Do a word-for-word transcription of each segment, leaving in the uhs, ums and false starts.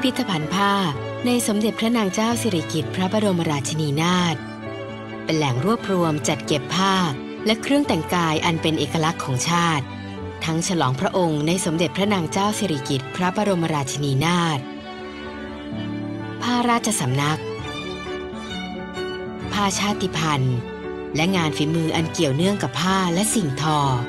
พิธภัณฑ์ผ้าในสมเด็จพระนางเจ้าสิริกิติ์พระบรมราชินีนาถเป็นแหล่งรวบรวมจัดเก็บผ้าและเครื่องแต่งกายอันเป็นเอกลักษณ์ของชาติทั้งฉลองพระองค์ในสมเด็จพระนางเจ้าสิริกิติ์พระบรมราชินีนาถผ้าราชสำนักผ้าชาติพันธุ์และงานฝีมืออันเกี่ยวเนื่องกับผ้าและสิ่งท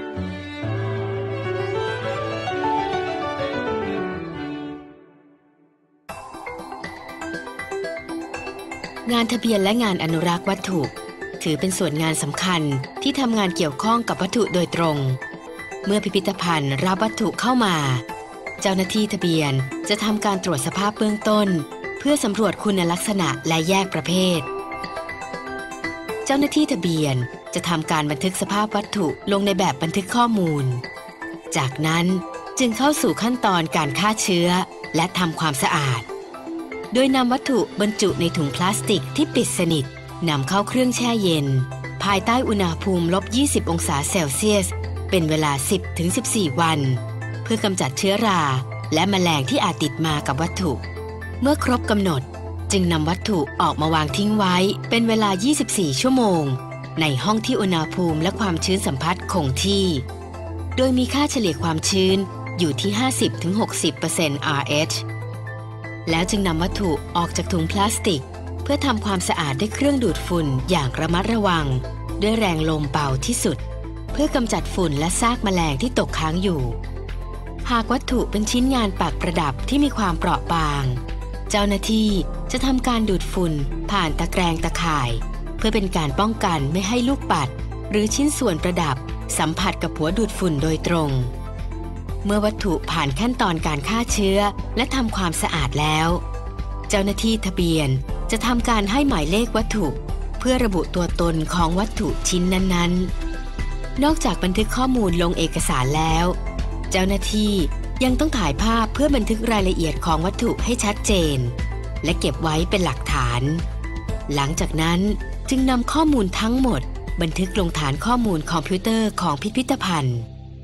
องานทะเบียนและงานอนุรักษ์วัตถุถือเป็นส่วนงานสำคัญที่ทำงานเกี่ยวข้องกับวัตถุโดยตรงเมื่อพิพิธภัณฑ์รับวัตถุเข้ามาเจ้าหน้าที่ทะเบียนจะทำการตรวจสภาพเบื้องต้นเพื่อสำรวจคุณลักษณะและแยกประเภทเจ้าหน้าที่ทะเบียนจะทำการบันทึกสภาพวัตถุลงในแบบบันทึกข้อมูลจากนั้นจึงเข้าสู่ขั้นตอนการฆ่าเชื้อและทำความสะอาดโดยนำวัตถุบรรจุในถุงพลาสติกที่ปิดสนิทนำเข้าเครื่องแช่เย็นภายใต้อุณหภูมิลบยี่สิบองศาเซลเซียสเป็นเวลา สิบถึงสิบสี่ วันเพื่อกำจัดเชื้อราและแมลงที่อาจติดมากับวัตถุเมื่อครบกำหนดจึงนำวัตถุออกมาวางทิ้งไว้เป็นเวลา ยี่สิบสี่ ชั่วโมงในห้องที่อุณหภูมิและความชื้นสัมผัสคงที่โดยมีค่าเฉลี่ยความชื้นอยู่ที่ ห้าสิบถึงหกสิบเปอร์เซ็นต์ อาร์ เอช แล้วจึงนำวัตถุออกจากถุงพลาสติกเพื่อทำความสะอาดด้วยเครื่องดูดฝุ่นอย่างระมัดระวังด้วยแรงลมเบาที่สุดเพื่อกำจัดฝุ่นและซากแมลงที่ตกค้างอยู่หากวัตถุเป็นชิ้นงานปักประดับที่มีความเปราะบางเจ้าหน้าที่จะทำการดูดฝุ่นผ่านตะแกรงตะข่ายเพื่อเป็นการป้องกันไม่ให้ลูกปัดหรือชิ้นส่วนประดับสัมผัสกับหัวดูดฝุ่นโดยตรงเมื่อวัตถุผ่านขั้นตอนการฆ่าเชื้อและทำความสะอาดแล้วเจ้าหน้าที่ทะเบียนจะทำการให้หมายเลขวัตถุเพื่อระบุตัวตนของวัตถุชิ้นนั้นๆนอกจากบันทึกข้อมูลลงเอกสารแล้วเจ้าหน้าที่ยังต้องถ่ายภาพเพื่อบันทึกรายละเอียดของวัตถุให้ชัดเจนและเก็บไว้เป็นหลักฐานหลังจากนั้นจึงนำข้อมูลทั้งหมดบันทึกลงฐานข้อมูลคอมพิวเตอร์ของพิพิธภัณฑ์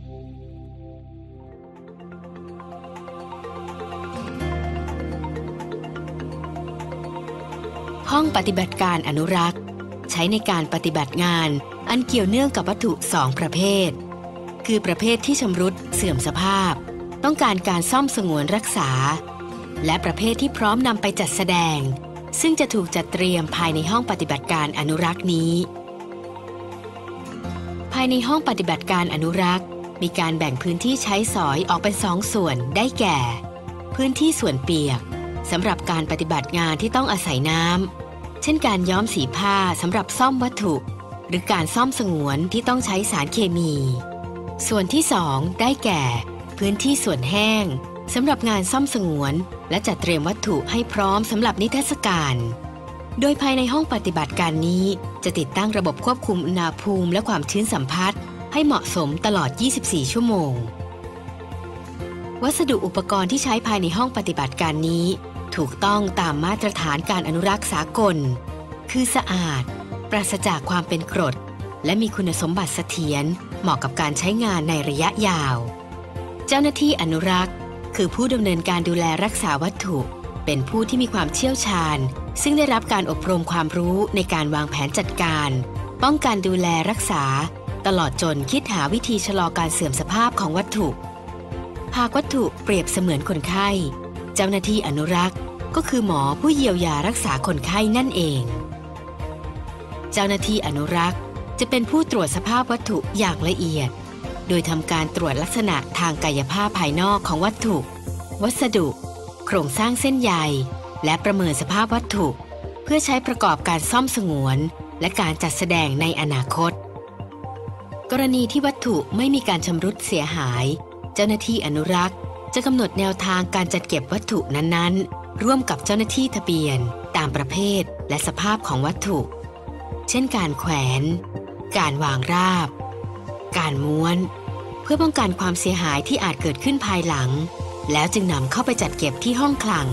ห้องปฏิบัติการอนุรักษ์ใช้ในการปฏิบัติงานอันเกี่ยวเนื่องกับวัตถุสองประเภทคือประเภทที่ชำรุดเสื่อมสภาพต้องการการซ่อมสงวนรักษาและประเภทที่พร้อมนำไปจัดแสดงซึ่งจะถูกจัดเตรียมภายในห้องปฏิบัติการอนุรักษ์นี้ภายในห้องปฏิบัติการอนุรักษ์มีการแบ่งพื้นที่ใช้สอยออกเป็นสองส่วนได้แก่พื้นที่ส่วนเปียกสำหรับการปฏิบัติงานที่ต้องอาศัยน้ำเช่นการย้อมสีผ้าสำหรับซ่อมวัตถุหรือการซ่อมสงวนที่ต้องใช้สารเคมีส่วนที่สองได้แก่พื้นที่ส่วนแห้งสำหรับงานซ่อมสงวนและจัดเตรียมวัตถุให้พร้อมสำหรับนิทรรศการโดยภายในห้องปฏิบัติการนี้จะติดตั้งระบบควบคุมอุณหภูมิและความชื้นสัมผัสให้เหมาะสมตลอดยี่สิบสี่ชั่วโมงวัสดุอุปกรณ์ที่ใช้ภายในห้องปฏิบัติการนี้ถูกต้องตามมาตรฐานการอนุรักษ์สากลคือสะอาดปราศจากความเป็นกรดและมีคุณสมบัติเสถียรเหมาะกับการใช้งานในระยะยาวเจ้าหน้าที่อนุรักษ์คือผู้ดำเนินการดูแลรักษาวัตถุเป็นผู้ที่มีความเชี่ยวชาญซึ่งได้รับการอบรมความรู้ในการวางแผนจัดการป้องกันดูแลรักษาตลอดจนคิดหาวิธีชะลอการเสื่อมสภาพของวัตถุหากวัตถุเปรียบเสมือนคนไข้เจ้าหน้าที่อนุรักษ์ก็คือหมอผู้เยียวยารักษาคนไข้นั่นเองเจ้าหน้าที่อนุรักษ์จะเป็นผู้ตรวจสภาพวัตถุอย่างละเอียดโดยทำการตรวจลักษณะทางกายภาพภายนอกของวัตถุวัสดุโครงสร้างเส้นใยและประเมินสภาพวัตถุเพื่อใช้ประกอบการซ่อมสงวนและการจัดแสดงในอนาคตกรณีที่วัตถุไม่มีการชำรุดเสียหายเจ้าหน้าที่อนุรักษ์จะกำหนดแนวทางการจัดเก็บวัตถุนั้นๆร่วมกับเจ้าหน้าที่ทะเบียนตามประเภทและสภาพของวัตถุเช่นการแขวนการวางราบการม้วนเพื่อป้องกันความเสียหายที่อาจเกิดขึ้นภายหลังแล้วจึงนำเข้าไปจัดเก็บที่ห้องคลัง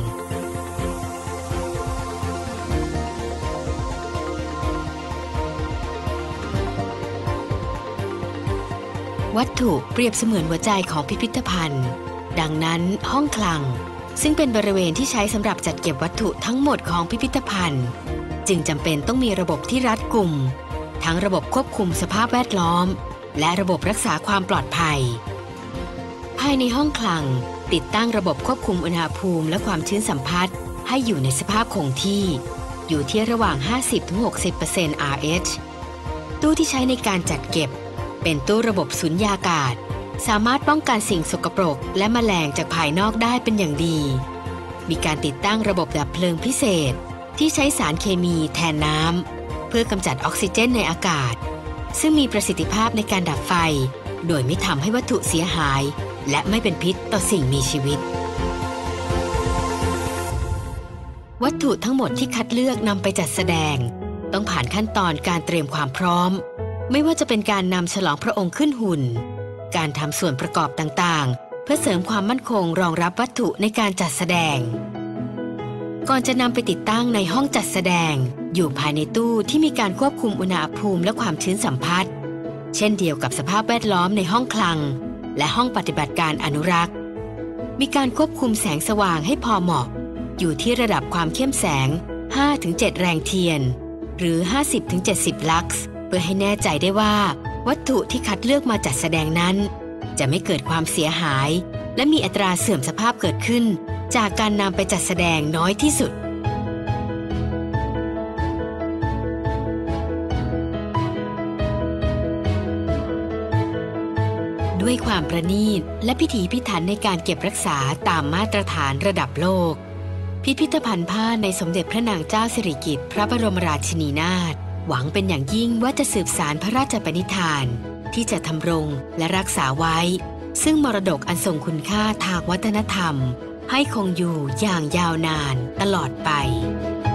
วัตถุเปรียบเสมือนหัวใจของพิพิธภัณฑ์ดังนั้นห้องคลังซึ่งเป็นบริเวณที่ใช้สำหรับจัดเก็บวัตถุทั้งหมดของพิพิธภัณฑ์จึงจำเป็นต้องมีระบบที่รัดกุมทั้งระบบควบคุมสภาพแวดล้อมและระบบรักษาความปลอดภัยภายในห้องคลังติดตั้งระบบควบคุมอุณหภูมิและความชื้นสัมผัสให้อยู่ในสภาพคงที่อยู่ที่ระหว่าง ห้าสิบถึงหกสิบเปอร์เซ็นต์ อาร์ เอช ตู้ที่ใช้ในการจัดเก็บเป็นตู้ระบบสุญญากาศสามารถป้องกันสิ่งสกปรกและแมลงจากภายนอกได้เป็นอย่างดีมีการติดตั้งระบบดับเพลิงพิเศษที่ใช้สารเคมีแทนน้ำเพื่อกำจัดออกซิเจนในอากาศซึ่งมีประสิทธิภาพในการดับไฟโดยไม่ทำให้วัตถุเสียหายและไม่เป็นพิษต่อสิ่งมีชีวิตวัตถุทั้งหมดที่คัดเลือกนำไปจัดแสดงต้องผ่านขั้นตอนการเตรียมความพร้อมไม่ว่าจะเป็นการนำฉลองพระองค์ขึ้นหุ่นการทำส่วนประกอบต่างๆเพื่อเสริมความมั่นคงรองรับวัตถุในการจัดแสดงก่อนจะนำไปติดตั้งในห้องจัดแสดงอยู่ภายในตู้ที่มีการควบคุมอุณหภูมิและความชื้นสัมผัสเช่นเดียวกับสภาพแวดล้อมในห้องคลังและห้องปฏิบัติการอนุรักษ์มีการควบคุมแสงสว่างให้พอเหมาะอยู่ที่ระดับความเข้มแสง ห้าถึงเจ็ด แรงเทียนหรือ ห้าสิบถึงเจ็ดสิบ ลักซ์เพื่อให้แน่ใจได้ว่าวัตถุที่คัดเลือกมาจัดแสดงนั้นจะไม่เกิดความเสียหายและมีอัตราเสื่อมสภาพเกิดขึ้นจากการนำไปจัดแสดงน้อยที่สุดด้วยความประณีตและพิถีพิถันในการเก็บรักษาตามมาตรฐานระดับโลกพิพิธภัณฑ์ผ้าในสมเด็จพระนางเจ้าสิริกิติ์พระบรมราชินีนาถหวังเป็นอย่างยิ่งว่าจะสืบสานพระราชปณิธานที่จะทำรงและรักษาไว้ซึ่งมรดกอันทรงคุณค่าทางวัฒนธรรมให้คงอยู่อย่างยาวนานตลอดไป